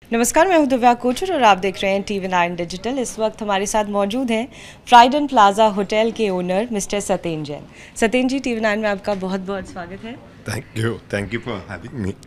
नमस्कार, मैं हूं दिव्या कोचर और आप देख रहे हैं TV9 डिजिटल। इस वक्त हमारे साथ मौजूद हैं ट्राइडेंट प्लाजा होटल के owner mister Satyen Jain. Satyen ji, TV9 में आपका बहुत बहुत स्वागत है। Thank you for having me.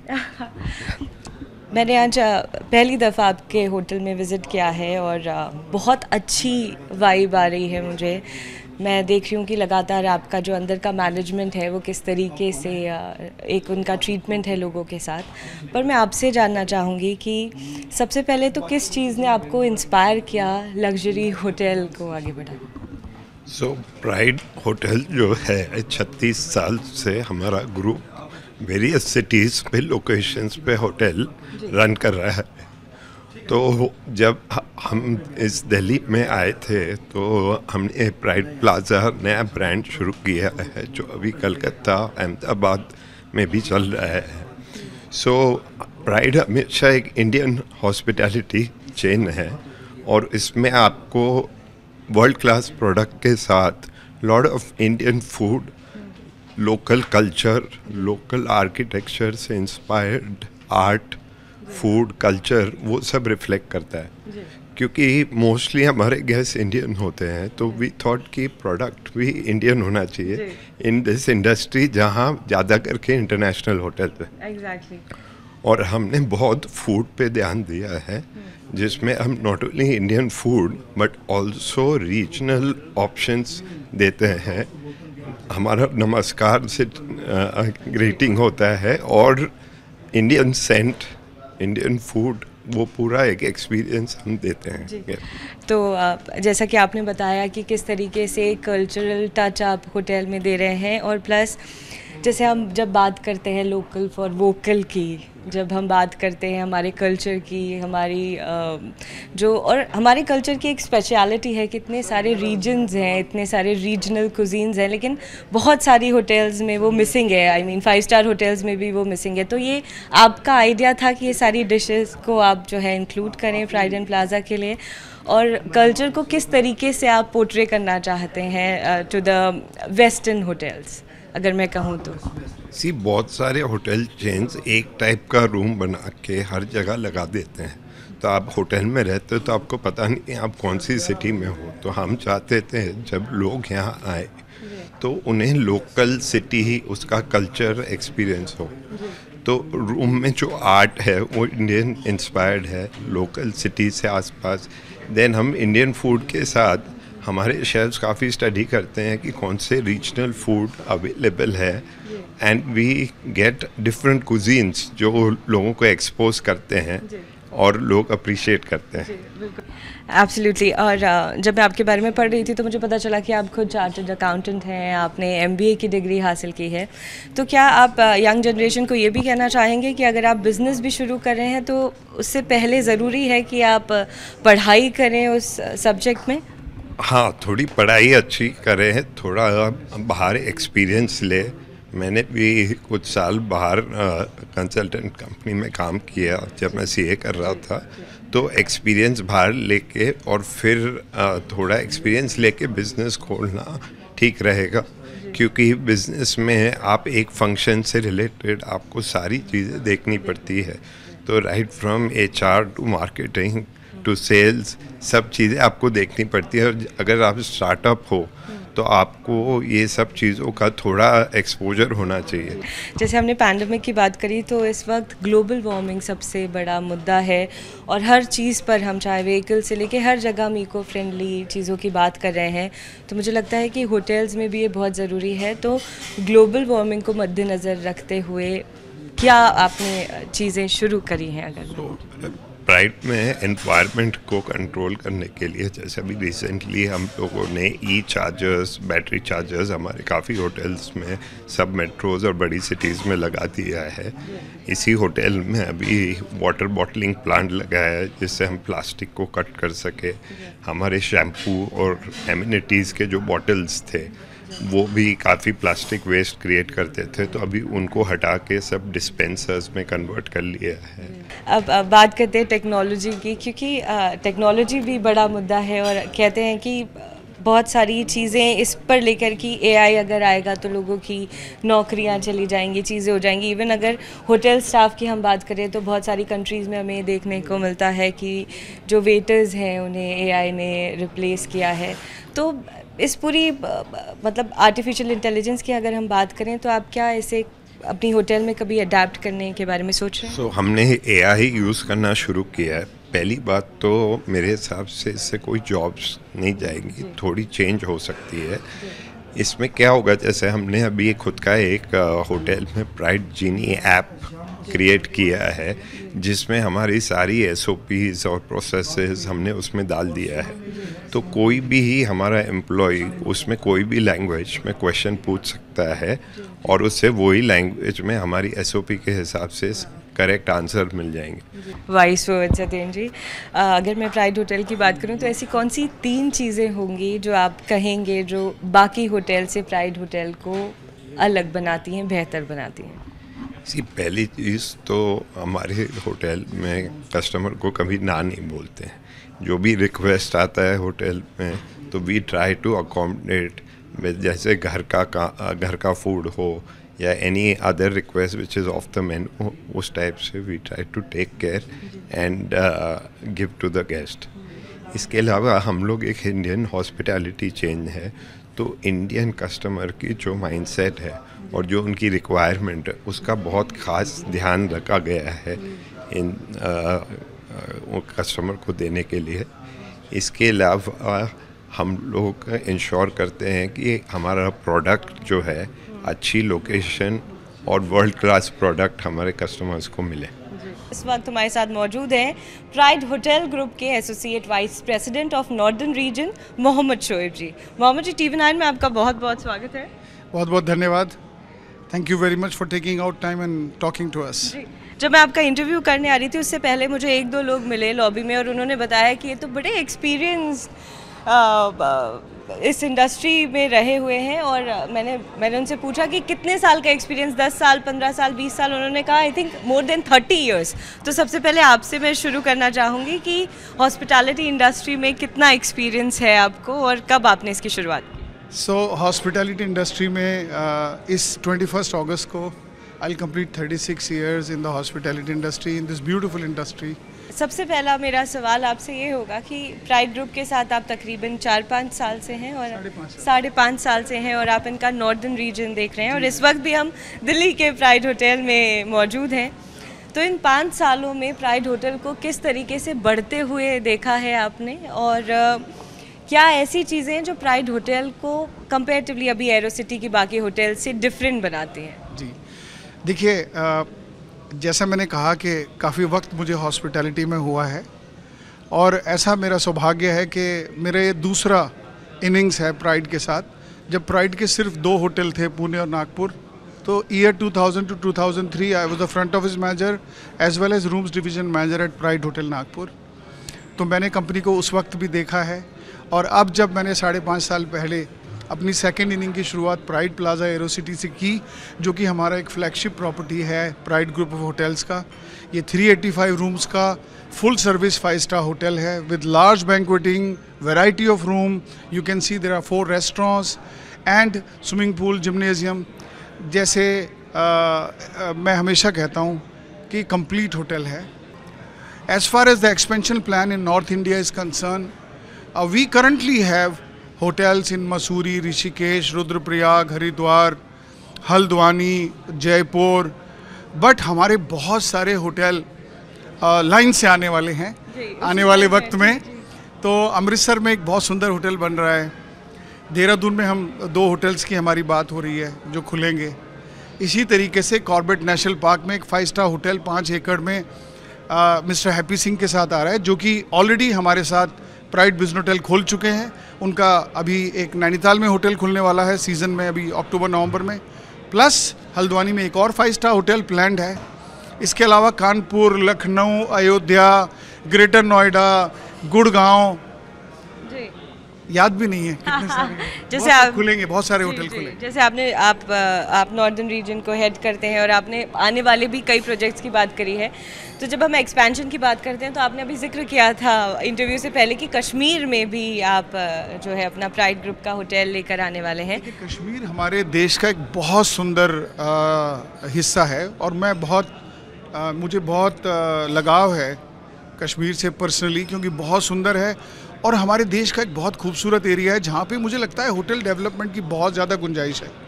मैंने आज पहली दफ़ा आपके होटल में विज़िट किया है और बहुत अच्छी वाइब आ रही है मुझे। मैं देख रही हूँ कि लगातार आपका जो अंदर का मैनेजमेंट है वो किस तरीके से एक उनका ट्रीटमेंट है लोगों के साथ। पर मैं आपसे जानना चाहूँगी कि सबसे पहले तो किस चीज़ ने आपको इंस्पायर किया लग्जरी होटल को आगे बढ़ाने? सो प्राइड होटल जो है 36 साल से हमारा ग्रुप वेरियस सिटीज़ पे लोकेशंस पे होटल रन कर रहा है। तो जब हम इस दिल्ली में आए थे तो हमने प्राइड प्लाजा नया ब्रांड शुरू किया है जो अभी कलकत्ता अहमदाबाद में भी चल रहा है। सो प्राइड हमेशा एक इंडियन हॉस्पिटैलिटी चेन है और इसमें आपको वर्ल्ड क्लास प्रोडक्ट के साथ lot of Indian food, local culture, local architecture से इंस्पायर्ड आर्ट, फूड, कल्चर वो सब रिफ्लेक्ट करता है। क्योंकि मोस्टली हमारे गेस्ट इंडियन होते हैं तो वी थॉट कि प्रोडक्ट भी इंडियन होना चाहिए इन दिस इंडस्ट्री जहाँ ज़्यादा करके इंटरनेशनल होटल है। एग्जैक्टली। और हमने बहुत फूड पे ध्यान दिया है जिसमें हम not only Indian food but also regional options देते हैं। हमारा नमस्कार से ग्रीटिंग होता है और इंडियन सेंट, इंडियन फूड, वो पूरा एक एक्सपीरियंस हम देते हैं। तो जैसा कि आपने बताया कि किस तरीके से कल्चरल टच आप होटल में दे रहे हैं और प्लस जैसे हम जब बात करते हैं लोकल फॉर वोकल की, जब हम बात करते हैं हमारे कल्चर की, हमारी जो और हमारे कल्चर की एक स्पेशलिटी है कि इतने सारे रीजन्स हैं, इतने सारे रीजनल कुजीन्स हैं, लेकिन बहुत सारी होटल्स में वो मिसिंग है। आई मीन 5 स्टार होटल्स में भी वो मिसिंग है। तो ये आपका आइडिया था कि ये सारी डिशेस को आप जो है इंक्लूड करें ट्राइडेंट प्लाजा के लिए, और कल्चर को किस तरीके से आप पोर्ट्रे करना चाहते हैं टू द वेस्टर्न होटल्स, अगर मैं कहूँ तो? बहुत सारे होटल चेन्स एक टाइप का रूम बना के हर जगह लगा देते हैं। तो आप होटल में रहते हो तो आपको पता नहीं आप कौन सी सिटी में हो। तो हम चाहते थे जब लोग यहाँ आए तो उन्हें लोकल सिटी ही उसका कल्चर एक्सपीरियंस हो। तो रूम में जो आर्ट है वो इंडियन इंस्पायर्ड है, लोकल सिटी से आसपास। देन हम इंडियन फूड के साथ हमारे शेफ्स काफ़ी स्टडी करते हैं कि कौन से रीजनल फूड अवेलेबल है and we get different cuisines जो लोगों को एक्सपोज करते हैं और लोग अप्रिशिएट करते हैं। एब्सोल्युटली। और जब मैं आपके बारे में पढ़ रही थी तो मुझे पता चला कि आप खुद चार्टर्ड अकाउंटेंट हैं, आपने MBA की डिग्री हासिल की है। तो क्या आप यंग जनरेशन को ये भी कहना चाहेंगे कि अगर आप बिज़नेस भी शुरू कर रहे हैं तो उससे पहले ज़रूरी है कि आप पढ़ाई करें उस सब्जेक्ट में? हाँ, थोड़ी पढ़ाई अच्छी करें, थोड़ा बाहर एक्सपीरियंस ले। मैंने भी कुछ साल बाहर कंसल्टेंट कंपनी में काम किया जब मैं CA कर रहा था। तो एक्सपीरियंस बाहर लेके और फिर थोड़ा एक्सपीरियंस लेके बिज़नेस खोलना ठीक रहेगा। क्योंकि बिज़नेस में आप एक फंक्शन से रिलेटेड आपको सारी चीज़ें देखनी पड़ती है। तो right from HR to marketing to sales, सब चीज़ें आपको देखनी पड़ती है। और अगर आप स्टार्टअप हो तो आपको ये सब चीज़ों का थोड़ा एक्सपोजर होना चाहिए। जैसे हमने पैंडेमिक की बात करी तो इस वक्त ग्लोबल वार्मिंग सबसे बड़ा मुद्दा है और हर चीज़ पर हम चाहे व्हीकल से लेके हर जगह हम इको फ्रेंडली चीज़ों की बात कर रहे हैं। तो मुझे लगता है कि होटल्स में भी ये बहुत ज़रूरी है। तो ग्लोबल वार्मिंग को मद्देनज़र रखते हुए क्या आपने चीज़ें शुरू करी हैं? अगर प्राइड में एनवायरनमेंट को कंट्रोल करने के लिए जैसे अभी रिसेंटली हम लोगों ने चार्जर्स, बैटरी चार्जर्स हमारे काफ़ी होटल्स में, सब मेट्रोज़ और बड़ी सिटीज़ में लगा दिया है। इसी होटल में अभी वाटर बॉटलिंग प्लांट लगाया है जिससे हम प्लास्टिक को कट कर सके। हमारे शैम्पू और एमिनिटीज़ के जो बॉटल्स थे वो भी काफ़ी प्लास्टिक वेस्ट क्रिएट करते थे, तो अभी उनको हटा के सब डिस्पेंसर्स में कन्वर्ट कर लिया है। अब बात करते हैं टेक्नोलॉजी की, क्योंकि टेक्नोलॉजी भी बड़ा मुद्दा है और कहते हैं कि बहुत सारी चीज़ें इस पर लेकर कि एआई अगर आएगा तो लोगों की नौकरियां चली जाएंगी, चीज़ें हो जाएंगी। इवन अगर होटल स्टाफ की हम बात करें तो बहुत सारी कंट्रीज़ में हमें देखने को मिलता है कि जो वेटर्स हैं उन्हें एआई ने रिप्लेस किया है। तो इस पूरी मतलब आर्टिफिशियल इंटेलिजेंस की अगर हम बात करें तो आप क्या इसे अपनी होटल में कभी अडेप्ट करने के बारे में सोच रहे हैं? हमने एआई यूज़ करना शुरू किया है। पहली बात तो मेरे हिसाब से इससे कोई जॉब्स नहीं जाएंगी, थोड़ी चेंज हो सकती है। इसमें क्या होगा, जैसे हमने अभी खुद का एक होटल में प्राइड जीनी ऐप क्रिएट किया है जिसमें हमारी सारी एसओपीज और प्रोसेसेस हमने उसमें डाल दिया है। तो कोई भी ही हमारा एम्प्लॉय उसमें कोई भी लैंग्वेज में क्वेश्चन पूछ सकता है और उससे वही लैंग्वेज में हमारी एसओपी के हिसाब से करेक्ट आंसर मिल जाएंगे। वाइस सत्येन जी, अगर मैं प्राइड होटल की बात करूं तो ऐसी कौन सी 3 चीज़ें होंगी जो आप कहेंगे जो बाकी होटल से प्राइड होटल को अलग बनाती हैं, बेहतर बनाती हैं? पहली चीज़ तो हमारे होटल में कस्टमर को कभी ना नहीं बोलते हैं। जो भी रिक्वेस्ट आता है होटल में तो वी ट्राई टू अकोमोडेट, जैसे घर का फूड हो या any other request which is off the menu, उस टाइप से we try to take care and give to the guest. इसके अलावा हम लोग एक इंडियन हॉस्पिटैलिटी चेन है, तो इंडियन कस्टमर की जो माइंडसेट है और जो उनकी रिक्वायरमेंट है उसका बहुत ख़ास ध्यान रखा गया है इन कस्टमर को देने के लिए। इसके अलावा हम लोग इंश्योर करते हैं कि हमारा प्रोडक्ट जो है अच्छी लोकेशन और वर्ल्ड क्लास प्रोडक्ट हमारे कस्टमर्स को मिले। इस वक्त हमारे साथ मौजूद हैं प्राइड होटल ग्रुप के associate vice president of northern region Mohammad Shoaib ji. Mohammad ji, TV9 में आपका बहुत बहुत स्वागत है। बहुत बहुत धन्यवाद। Thank you very much for taking out time and talking to us. जब मैं आपका इंटरव्यू करने आ रही थी उससे पहले मुझे 1-2 लोग मिले लॉबी में और उन्होंने बताया कि ये तो बड़े एक्सपीरियंस इस इंडस्ट्री में रहे हुए हैं। और मैंने उनसे पूछा कि कितने साल का एक्सपीरियंस, 10 साल, 15 साल, 20 साल? उन्होंने कहा I think more than 30 years. तो सबसे पहले आपसे मैं शुरू करना चाहूँगी कि हॉस्पिटैलिटी इंडस्ट्री में कितना एक्सपीरियंस है आपको और कब आपने इसकी शुरुआत की? हॉस्पिटैलिटी इंडस्ट्री में इस 21 अगस्त को I'll complete 36 years in the hospitality industry, in this beautiful industry. सबसे पहला मेरा सवाल आपसे ये होगा कि प्राइड ग्रुप के साथ आप तकरीबन 4-5 साल से हैं और 5.5 साल से हैं और आप इनका नॉर्दर्न रीजन देख रहे हैं और इस वक्त भी हम दिल्ली के प्राइड होटल में मौजूद हैं। तो इन 5 सालों में प्राइड होटल को किस तरीके से बढ़ते हुए देखा है आपने और क्या ऐसी चीज़ें हैं जो प्राइड होटल को कंपेरेटिवली अभी एरोसिटी की बाकी होटल से डिफरेंट बनाती हैं? जी देखिए, जैसा मैंने कहा कि काफ़ी वक्त मुझे हॉस्पिटैलिटी में हुआ है और ऐसा मेरा सौभाग्य है कि मेरे दूसरा इनिंग्स है प्राइड के साथ। जब प्राइड के सिर्फ 2 होटल थे, पुणे और नागपुर, तो year 2000 to 2003 I was the front office manager as well as rooms division manager at Pride hotel Nagpur. तो मैंने कंपनी को उस वक्त भी देखा है और अब जब मैंने 5.5 साल पहले अपनी सेकेंड इनिंग की शुरुआत प्राइड प्लाजा एरोसिटी से की, जो कि हमारा एक फ्लैगशिप प्रॉपर्टी है प्राइड ग्रुप ऑफ होटल्स का। ये 385 रूम्स का फुल सर्विस 5 स्टार होटल है with large banqueting, variety of room. You can see there are 4 restaurants and swimming pool, gymnasium. जैसे मैं हमेशा कहता हूँ कि कंप्लीट होटल है। As far as the expansion plan in north India is concern, we currently have hotels in Mussoorie, Rishikesh, Rudraprayag, Haridwar, Haldwani, Jaipur, but हमारे बहुत सारे होटल लाइन से आने वाले हैं आने वाले वक्त में। तो अमृतसर में एक बहुत सुंदर होटल बन रहा है, देहरादून में हम 2 होटल्स की हमारी बात हो रही है जो खुलेंगे। इसी तरीके से कॉर्बेट नेशनल पार्क में एक 5 स्टार होटल 5 एकड़ में मिस्टर हैप्पी सिंह के साथ आ रहा है, जो कि ऑलरेडी हमारे साथ प्राइड बिजनेस होटल खोल चुके हैं। उनका अभी एक नैनीताल में होटल खुलने वाला है सीज़न में, अभी अक्टूबर-नवंबर में। प्लस हल्द्वानी में एक और 5 स्टार होटल प्लान्ड है। इसके अलावा कानपुर, लखनऊ, अयोध्या, ग्रेटर नोएडा, गुड़गांव, याद भी नहीं है कितने सारे जैसे आप खुलेंगे, बहुत सारे होटल खुलेंगे। जैसे आप नॉर्दर्न रीजन को हेड करते हैं और आपने आने वाले भी कई प्रोजेक्ट्स की बात करी है, तो जब हम एक्सपेंशन की बात करते हैं तो आपने अभी जिक्र किया था इंटरव्यू से पहले कि कश्मीर में भी आप जो है अपना प्राइड ग्रुप का होटल लेकर आने वाले हैं। कश्मीर हमारे देश का एक बहुत सुंदर हिस्सा है और मुझे बहुत लगाव है कश्मीर से पर्सनली, क्योंकि बहुत सुंदर है और हमारे देश का एक बहुत खूबसूरत एरिया है जहाँ पे मुझे लगता है होटल डेवलपमेंट की बहुत ज़्यादा गुंजाइश है।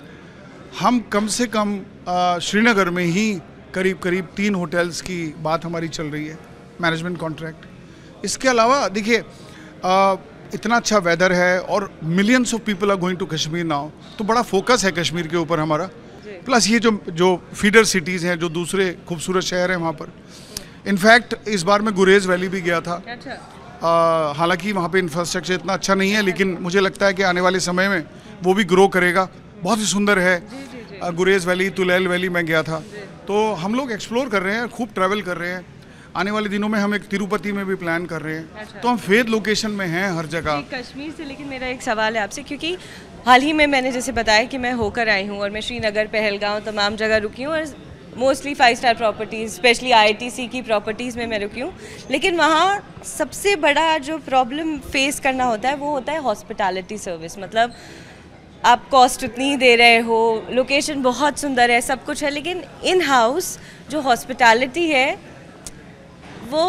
हम कम से कम श्रीनगर में ही करीब 3 होटल्स की बात हमारी चल रही है, मैनेजमेंट कॉन्ट्रैक्ट। इसके अलावा देखिए इतना अच्छा वेदर है और millions of people are going to Kashmir now, तो बड़ा फोकस है कश्मीर के ऊपर हमारा। प्लस ये जो फीडर सिटीज़ हैं, जो दूसरे खूबसूरत शहर हैं वहाँ पर। इनफैक्ट इस बार मैं गुरेज वैली भी गया था। हालांकि वहाँ पे इंफ्रास्ट्रक्चर इतना अच्छा नहीं है, लेकिन मुझे लगता है कि आने वाले समय में वो भी ग्रो करेगा। बहुत ही सुंदर है गुरेज वैली, तुलैल वैली मैं गया था। तो हम लोग एक्सप्लोर कर रहे हैं, खूब ट्रैवल कर रहे हैं। आने वाले दिनों में हम एक तिरुपति में भी प्लान कर रहे हैं। तो हम फेथ लोकेशन में हैं हर जगह। कश्मीर से लेकिन मेरा एक सवाल है आपसे, क्योंकि हाल ही में मैंने जैसे बताया कि मैं होकर आई हूँ और मैं श्रीनगर, पहलगांव तमाम जगह रुकी हूँ और mostly 5 star properties, specially IITC की प्रॉपर्टीज़ में मैं रुकी हूँ। लेकिन वहाँ सबसे बड़ा जो प्रॉब्लम फेस करना होता है वो होता है हॉस्पिटैलिटी सर्विस। मतलब आप कॉस्ट उतनी ही दे रहे हो, लोकेशन बहुत सुंदर है, सब कुछ है, लेकिन इन हाउस जो हॉस्पिटैलिटी है वो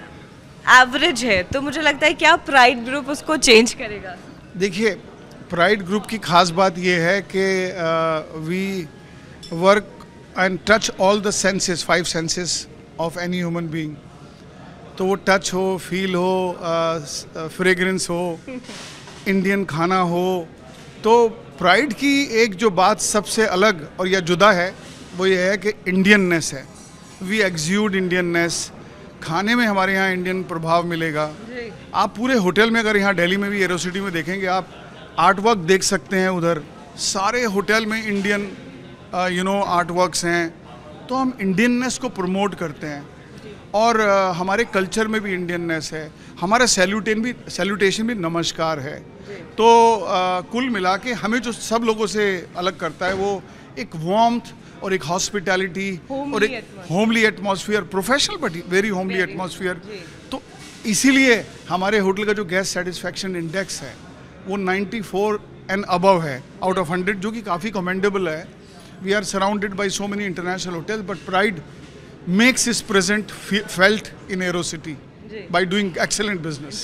एवरेज है। तो मुझे लगता है क्या प्राइड ग्रुप उसको चेंज करेगा? देखिए, प्राइड ग्रुप की खास बात ये है कि we work and touch all the senses, 5 senses of any human being. तो वो टच हो, फील हो, फ्रेग्रेंस हो, इंडियन खाना हो। तो प्राइड की एक जो बात सबसे अलग और या जुदा है वो ये है कि इंडियननेस है। We exude Indianness. खाने में हमारे यहाँ इंडियन प्रभाव मिलेगा। आप पूरे होटल में, अगर यहाँ दिल्ली में भी एरोसिटी में देखेंगे, आप आर्ट वर्क देख सकते हैं। उधर सारे होटल में इंडियन आर्ट वर्क्स हैं। तो हम इंडियननेस को प्रमोट करते हैं और हमारे कल्चर में भी इंडियननेस है। हमारा सैल्यूटेशन भी नमस्कार है। तो कुल मिला के हमें जो सब लोगों से अलग करता है वो एक वार्मथ और एक हॉस्पिटैलिटी और एक homely atmosphere, professional but very homely atmosphere. तो इसीलिए हमारे होटल का जो गेस्ट सेटिस्फैक्शन इंडेक्स है वो 94 एंड अबव है आउट ऑफ 100, जो कि काफ़ी कमेंडेबल है। We are surrounded by so many international hotels, but Pride makes its present felt in AeroCity by doing excellent business.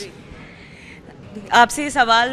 आपसे सवाल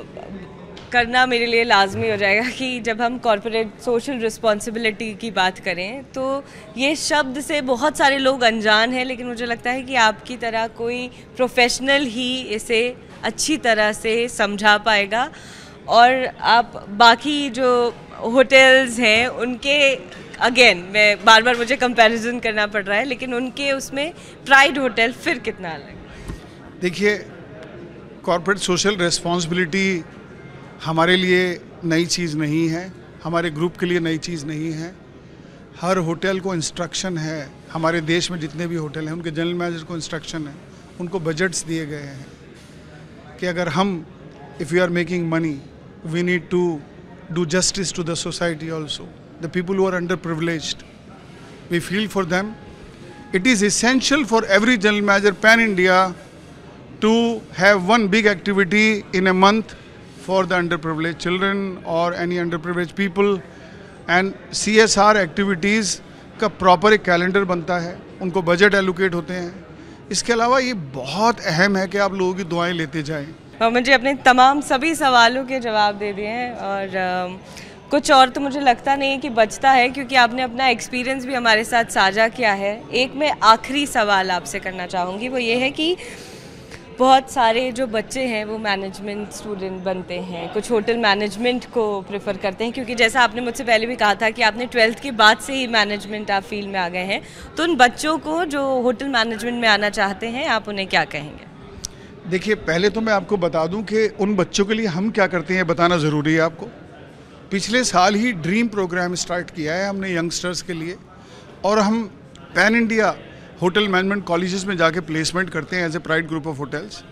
करना मेरे लिए लाजमी हो जाएगा कि जब हम कॉर्पोरेट सोशल रिस्पॉन्सिबिलिटी की बात करें तो ये शब्द से बहुत सारे लोग अनजान हैं, लेकिन मुझे लगता है कि आपकी तरह कोई प्रोफेशनल ही इसे अच्छी तरह से समझा पाएगा। और आप बाकी जो होटल्स हैं उनके, अगेन मैं बार बार मुझे कंपैरिजन करना पड़ रहा है, लेकिन उनके उसमें प्राइड होटल फिर कितना अलग? देखिए, कॉर्पोरेट सोशल रिस्पॉन्सिबिलिटी हमारे लिए नई चीज़ नहीं है, हमारे ग्रुप के लिए नई चीज़ नहीं है। हर होटल को इंस्ट्रक्शन है। हमारे देश में जितने भी होटल हैं उनके जनरल मैनेजर को इंस्ट्रक्शन है, उनको बजट्स दिए गए हैं कि अगर हम if you are making money we need to do justice to the society also. The people who are underprivileged, we feel for them. It is essential for every general manager pan-India to have one big activity in a month for the underprivileged children or any underprivileged people, and CSR activities का proper एक calendar बनता है, उनको budget allocate होते हैं। इसके अलावा ये बहुत अहम है कि आप लोगों की दुआएं लेते जाएं। और मुझे अपने तमाम सभी सवालों के जवाब दे दिए हैं और कुछ और तो मुझे लगता नहीं है कि बचता है, क्योंकि आपने अपना एक्सपीरियंस भी हमारे साथ साझा किया है। एक मैं आखिरी सवाल आपसे करना चाहूँगी, वो ये है कि बहुत सारे जो बच्चे हैं वो मैनेजमेंट स्टूडेंट बनते हैं, कुछ होटल मैनेजमेंट को प्रेफर करते हैं, क्योंकि जैसा आपने मुझसे पहले भी कहा था कि आपने 12th के बाद से ही मैनेजमेंट आप फील्ड में आ गए हैं। तो उन बच्चों को जो होटल मैनेजमेंट में आना चाहते हैं, आप उन्हें क्या कहेंगे? देखिए, पहले तो मैं आपको बता दूं कि उन बच्चों के लिए हम क्या करते हैं बताना ज़रूरी है आपको। पिछले साल ही ड्रीम प्रोग्राम स्टार्ट किया है हमने यंगस्टर्स के लिए, और हम pan India hotel management colleges में जाके प्लेसमेंट करते हैं as a Pride group of hotels.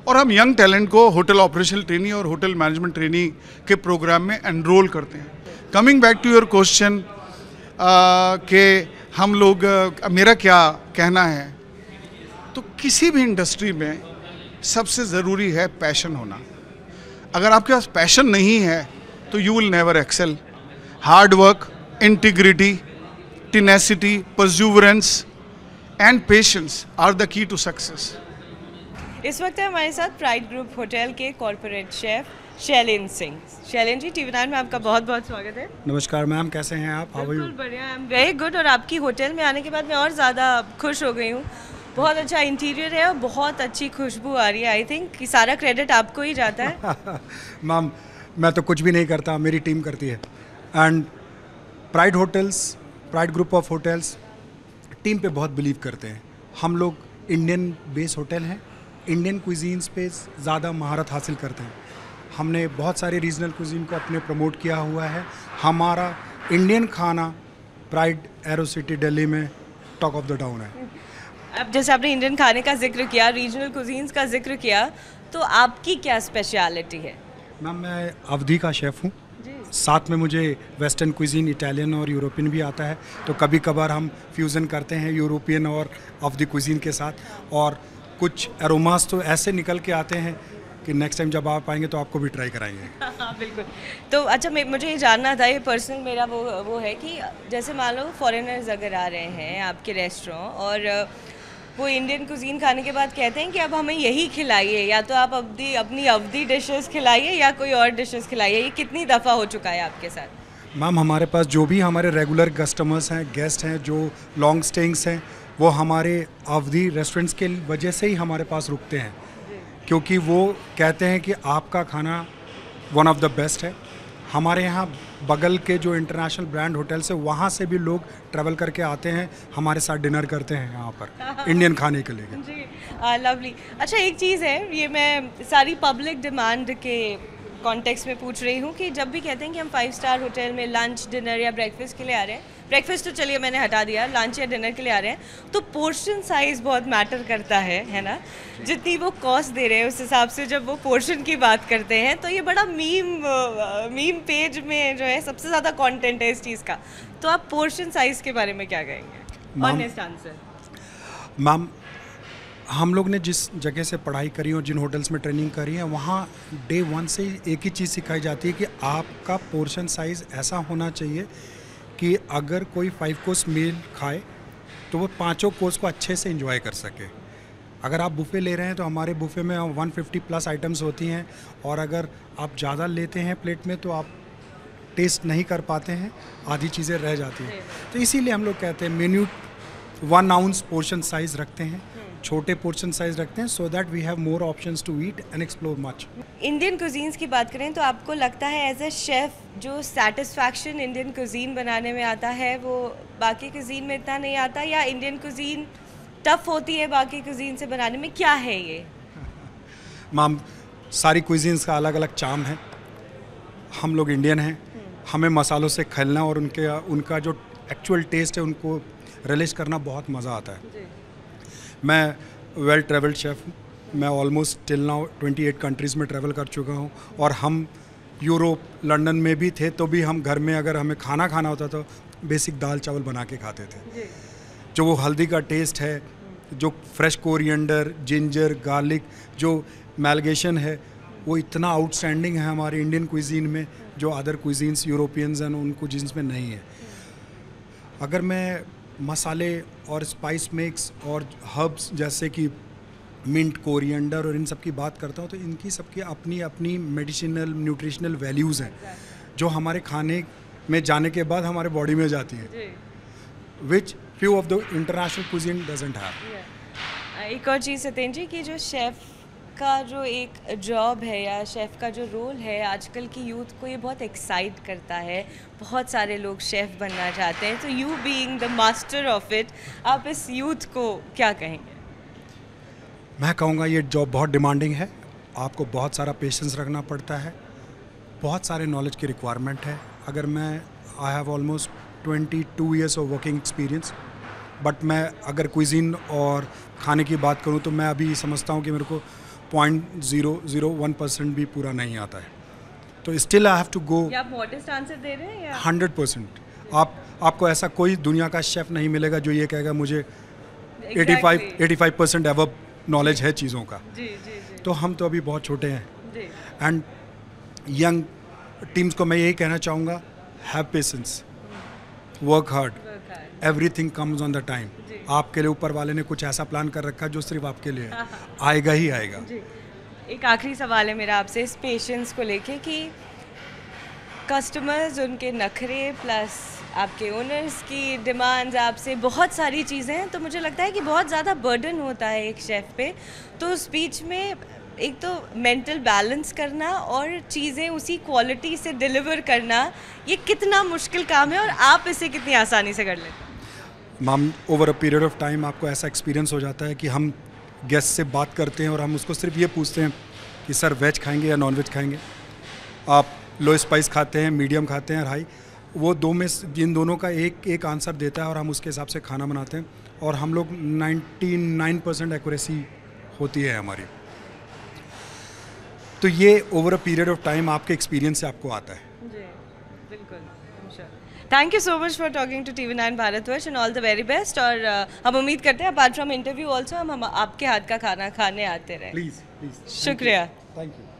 और हम यंग टैलेंट को होटल ऑपरेशनल ट्रेनी और होटल मैनेजमेंट ट्रेनी के प्रोग्राम में एनरोल करते हैं। Coming back to your question कि हम लोग मेरा क्या कहना है, तो किसी भी इंडस्ट्री में सबसे ज़रूरी है पैशन होना। अगर आपके पास पैशन नहीं है तो you will never excel. Hard work, integrity, tenacity, perseverance and patience are the key to success. इस वक्त है हमारे साथ प्राइड ग्रुप होटल के corporate chef Shailendra Singh. Shailendra ji, TV9 में आपका बहुत बहुत स्वागत है। नमस्कार मैम, कैसे हैं आप? How are you? बिल्कुल बढ़िया, आई एम वेरी गुड। और आपकी होटल में आने के बाद मैं और ज़्यादा खुश हो गई हूँ। बहुत अच्छा इंटीरियर है और बहुत अच्छी खुशबू आ रही है। आई थिंक कि सारा क्रेडिट आपको ही जाता है। मैम, मैं तो कुछ भी नहीं करता, मेरी टीम करती है। And Pride hotels, Pride group of hotels team पे बहुत बिलीव करते हैं। हम लोग इंडियन बेस होटल हैं, इंडियन क्विजीन्स पे ज़्यादा महारत हासिल करते हैं। हमने बहुत सारे रीजनल क्विजीन को अपने प्रमोट किया हुआ है। हमारा इंडियन खाना प्राइड एरो सिटी दिल्ली में टॉक ऑफ द टाउन है। अब जैसे आपने इंडियन खाने का जिक्र किया, रीजनल कुजीन्स का जिक्र किया, तो आपकी क्या स्पेशलिटी है? मैम, मैं अवधी का शेफ़ हूँ। साथ में मुझे वेस्टर्न क्विजीन, इटालियन और यूरोपियन भी आता है। तो कभी कभार हम फ्यूज़न करते हैं यूरोपियन और अवधी क्विजीन के साथ। और कुछ एरोमास तो ऐसे निकल के आते हैं कि नेक्स्ट टाइम जब आप आएंगे तो आपको भी ट्राई कराएंगे। बिल्कुल। तो अच्छा, मुझे ये जानना था, ये पर्सनल मेरा वो है कि जैसे मान लो फॉरेनर्स अगर आ रहे हैं आपके रेस्टोरेंट और वो इंडियन कुजीन खाने के बाद कहते हैं कि अब हमें यही खिलाइए, या तो आप अपनी अवधी डिशेस खिलाइए या कोई और डिशेस खिलाइए, ये कितनी दफ़ा हो चुका है आपके साथ? मैम, हमारे पास जो भी हमारे रेगुलर कस्टमर्स हैं, गेस्ट हैं, जो लॉन्ग स्टेइंग्स हैं, वो हमारे अवधी रेस्टोरेंट्स के वजह से ही हमारे पास रुकते हैं, क्योंकि वो कहते हैं कि आपका खाना वन ऑफ द बेस्ट है। हमारे यहाँ बगल के जो इंटरनेशनल ब्रांड होटल्स है, वहाँ से भी लोग ट्रैवल करके आते हैं, हमारे साथ डिनर करते हैं यहाँ पर इंडियन खाने के लिए। जी, लवली। अच्छा, एक चीज़ है, ये मैं सारी पब्लिक डिमांड के कॉन्टेक्स्ट में पूछ रही हूँ कि जब भी कहते हैं कि हम 5 स्टार होटल में लंच, डिनर या ब्रेकफास्ट के लिए आ रहे हैं, ब्रेकफास्ट तो चलिए मैंने हटा दिया, लंच या डिनर के लिए आ रहे हैं, तो पोर्शन साइज़ बहुत मैटर करता है ना? जितनी वो कॉस्ट दे रहे हैं उस हिसाब से जब वो पोर्शन की बात करते हैं, तो ये बड़ा मीम पेज में जो है सबसे ज़्यादा कंटेंट है इस चीज़ का। तो आप पोर्शन साइज़ के बारे में क्या कहेंगे? Honest answer. मैम, हम लोग ने जिस जगह से पढ़ाई करी और जिन होटल्स में ट्रेनिंग करी है, वहाँ डे 1 से एक ही चीज़ सिखाई जाती है कि आपका पोर्शन साइज़ ऐसा होना चाहिए कि अगर कोई 5 कोर्स मील खाए तो वो 5 कोर्स को अच्छे से एंजॉय कर सके। अगर आप बुफ़े ले रहे हैं तो हमारे बुफ़े में 150 प्लस आइटम्स होती हैं, और अगर आप ज़्यादा लेते हैं प्लेट में तो आप टेस्ट नहीं कर पाते हैं, आधी चीज़ें रह जाती हैं। तो इसीलिए हम लोग कहते हैं मेन्यू 1 आउंस पोर्शन साइज़ रखते हैं, छोटे पोर्शन साइज रखते हैं, so that we have more options to eat and explore much. Indian cuisines की बात करें तो आपको लगता है एज अ शेफ़ जो सेटिस्फैक्शन इंडियन कुजीन बनाने में आता है वो बाकी कुजीन में इतना नहीं आता, या इंडियन कुजीन टफ होती है बाकी कुजीन से बनाने में? क्या है ये? मैम, सारी कुजीन्स का अलग अलग चार्म है। हम लोग इंडियन हैं, हमें मसालों से खेलना और उनका जो एक्चुअल टेस्ट है उनको रिलीज करना बहुत मज़ा आता है। मैं वेल ट्रेवल्ड शेफ़ हूँ। मैं ऑलमोस्ट टिल नाउ 28 कंट्रीज़ में ट्रैवल कर चुका हूँ, और हम यूरोप, लंदन में भी थे तो भी हम घर में अगर हमें खाना होता तो बेसिक दाल चावल बना के खाते थे। जो वो हल्दी का टेस्ट है, जो फ्रेश कोरिएंडर, जिंजर, गार्लिक, जो मैलगेशन है, वो इतना आउटस्टैंडिंग है हमारे इंडियन क्विजीन में, जो अदर क्विजीन्स यूरोपियंस एंड उन क्विजीन्स में नहीं है। अगर मैं मसाले और स्पाइस मिक्स और हर्ब्स जैसे कि मिंट, कोरिएंडर और इन सब की बात करता हूँ, तो इनकी सबकी अपनी अपनी मेडिसिनल, न्यूट्रिशनल वैल्यूज़ हैं, जो हमारे खाने में जाने के बाद हमारे बॉडी में जाती है, which few of the international cuisine doesn't have. एक और चीज़ सत्येंद्र जी की जो शेफ़ का जो एक जॉब है या शेफ़ का जो रोल है, आजकल की यूथ को ये बहुत एक्साइट करता है, बहुत सारे लोग शेफ़ बनना चाहते हैं, तो you being the master of it, आप इस यूथ को क्या कहेंगे? मैं कहूँगा ये जॉब बहुत डिमांडिंग है, आपको बहुत सारा पेशेंस रखना पड़ता है, बहुत सारे नॉलेज की रिक्वायरमेंट है। अगर मैं I have almost 22 years of working experience, but मैं अगर क्विजीन और खाने की बात करूँ तो मैं अभी समझता हूँ कि मेरे को 0.001% भी पूरा नहीं आता है, तो still I have to go. आप मॉडेस्ट आंसर दे रहे हैं या 100%। आपको ऐसा कोई दुनिया का शेफ़ नहीं मिलेगा जो ये कहेगा मुझे 85% एवब नॉलेज है चीज़ों का। जी जी जी तो हम तो अभी बहुत छोटे हैं, जी एंड यंग टीम्स को मैं यही कहना चाहूँगा, have patience, work hard, everything comes on the time. आपके लिए ऊपर वाले ने कुछ ऐसा प्लान कर रखा है जो सिर्फ आपके लिए है, आएगा ही आएगा। जी। एक आखिरी सवाल है मेरा आपसे इस पेशेंस को लेके कि कस्टमर्स, उनके नखरे प्लस आपके ओनर्स की डिमांड्स, आपसे बहुत सारी चीज़ें हैं, तो मुझे लगता है कि बहुत ज़्यादा बर्डन होता है एक शेफ़ पे। तो उस बीच में एक तो मेंटल बैलेंस करना और चीज़ें उसी क्वालिटी से डिलीवर करना, ये कितना मुश्किल काम है और आप इसे कितनी आसानी से कर लेते हैं? Ma'am, over a period of time आपको ऐसा एक्सपीरियंस हो जाता है कि हम गेस्ट से बात करते हैं और हम उसको सिर्फ ये पूछते हैं कि सर वेज खाएंगे या नॉन वेज खाएंगे, आप लो स्पाइस खाते हैं, मीडियम खाते हैं, हाई। वो दो में इन दोनों का एक आंसर देता है और हम उसके हिसाब से खाना बनाते हैं, और हम लोग 99% एक्यूरेसी होती है हमारी। तो ये over a period of time आपके एक्सपीरियंस से आपको आता है। जी बिल्कुल। Thank you so much for talking to TV9 Bharatvarsh and all the very best. और हम उम्मीद करते हैं अपार्ट फ्रॉम इंटरव्यू ऑल्सो हम आपके हाथ का खाना खाने आते रहें। प्लीज़ शुक्रिया। Thank you.